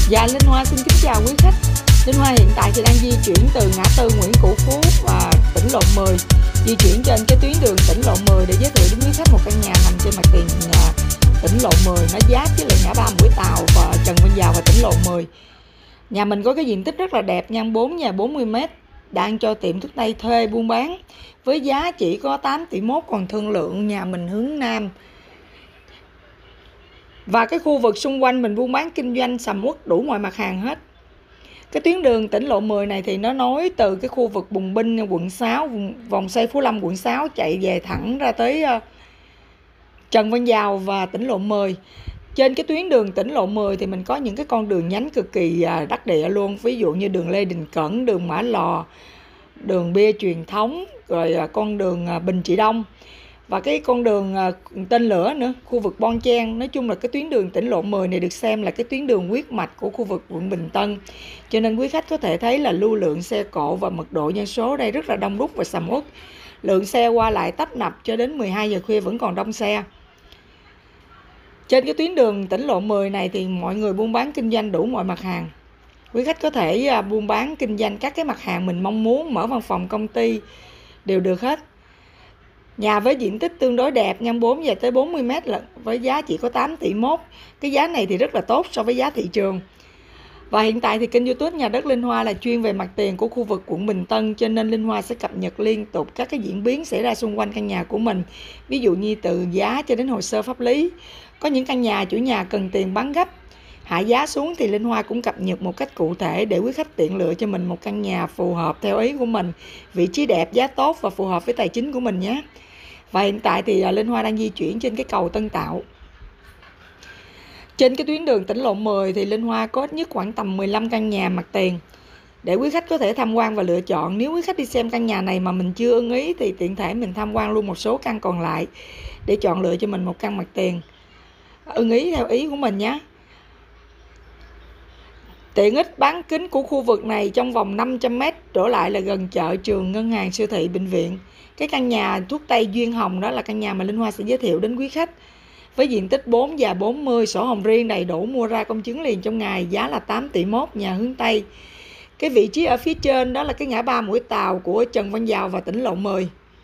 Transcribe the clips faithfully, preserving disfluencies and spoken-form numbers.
Dạ, Linh Hoa xin kính chào quý khách. Linh Hoa hiện tại thì đang di chuyển từ ngã tư Nguyễn Cửu Phú và tỉnh Lộ mười, di chuyển trên cái tuyến đường tỉnh Lộ mười để giới thiệu đến quý khách một căn nhà nằm trên mặt tiền nhà tỉnh Lộ mười, nó giáp với lại ngã ba Mũi Tàu và Trần Văn Dào và tỉnh Lộ mười. Nhà mình có cái diện tích rất là đẹp nha, bốn nhà bốn mươi mét, đang cho tiệm thuốc tây thuê buôn bán với giá chỉ có tám tỷ mốt, còn thương lượng nhà mình hướng Nam. Và cái khu vực xung quanh mình buôn bán kinh doanh sầm uất đủ mọi mặt hàng hết. Cái tuyến đường tỉnh Lộ mười này thì nó nối từ cái khu vực Bùng Binh quận sáu, vòng xoay Phú Lâm quận sáu chạy về thẳng ra tới Trần Văn Dào và tỉnh Lộ mười. Trên cái tuyến đường tỉnh Lộ mười thì mình có những cái con đường nhánh cực kỳ đắc địa luôn, ví dụ như đường Lê Đình Cẩn, đường Mã Lò, đường bia truyền thống, rồi con đường Bình Trị Đông và cái con đường tên lửa nữa, khu vực Bon Chen. Nói chung là cái tuyến đường tỉnh Lộ mười này được xem là cái tuyến đường huyết mạch của khu vực quận Bình Tân, cho nên quý khách có thể thấy là lưu lượng xe cộ và mật độ dân số đây rất là đông đúc và sầm uất. Lượng xe qua lại tấp nập cho đến mười hai giờ khuya vẫn còn đông xe. Trên cái tuyến đường tỉnh Lộ mười này thì mọi người buôn bán kinh doanh đủ mọi mặt hàng. Quý khách có thể buôn bán kinh doanh các cái mặt hàng mình mong muốn, mở văn phòng công ty đều được hết. Nhà với diện tích tương đối đẹp, nhân bốn về tới bốn mươi mét lận, với giá chỉ có tám tỷ mốt. Cái giá này thì rất là tốt so với giá thị trường. Và hiện tại thì kênh YouTube Nhà đất Linh Hoa là chuyên về mặt tiền của khu vực quận Bình Tân, cho nên Linh Hoa sẽ cập nhật liên tục các cái diễn biến xảy ra xung quanh căn nhà của mình. Ví dụ như từ giá cho đến hồ sơ pháp lý. Có những căn nhà chủ nhà cần tiền bán gấp, hạ giá xuống thì Linh Hoa cũng cập nhật một cách cụ thể để quý khách tiện lựa cho mình một căn nhà phù hợp theo ý của mình, vị trí đẹp, giá tốt và phù hợp với tài chính của mình nhé. Và hiện tại thì Linh Hoa đang di chuyển trên cái cầu Tân Tạo. Trên cái tuyến đường tỉnh Lộ mười thì Linh Hoa có ít nhất khoảng tầm mười lăm căn nhà mặt tiền để quý khách có thể tham quan và lựa chọn. Nếu quý khách đi xem căn nhà này mà mình chưa ưng ý thì tiện thể mình tham quan luôn một số căn còn lại để chọn lựa cho mình một căn mặt tiền ưng ý theo ý của mình nhé. Tiện ích bán kính của khu vực này trong vòng năm trăm mét trở lại là gần chợ, trường, ngân hàng, siêu thị, bệnh viện. Cái căn nhà thuốc tây Duyên Hồng đó là căn nhà mà Linh Hoa sẽ giới thiệu đến quý khách. Với diện tích bốn và bốn mươi, sổ hồng riêng đầy đủ, mua ra công chứng liền trong ngày, giá là tám tỷ mốt, nhà hướng Tây. Cái vị trí ở phía trên đó là cái ngã ba Mũi Tàu của Trần Văn Dào và tỉnh Lộ mười.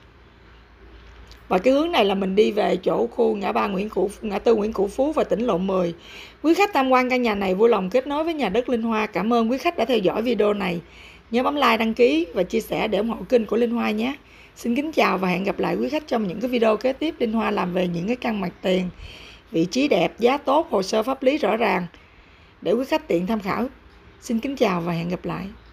Và cái hướng này là mình đi về chỗ khu ngã ba Nguyễn Cửu, ngã tư Nguyễn Cửu Phú và tỉnh Lộ mười. Quý khách tham quan căn nhà này vui lòng kết nối với Nhà đất Linh Hoa. Cảm ơn quý khách đã theo dõi video này. Nhớ bấm like, đăng ký và chia sẻ để ủng hộ kênh của Linh Hoa nhé. Xin kính chào và hẹn gặp lại quý khách trong những cái video kế tiếp. Linh Hoa làm về những cái căn mặt tiền, vị trí đẹp, giá tốt, hồ sơ pháp lý rõ ràng để quý khách tiện tham khảo. Xin kính chào và hẹn gặp lại.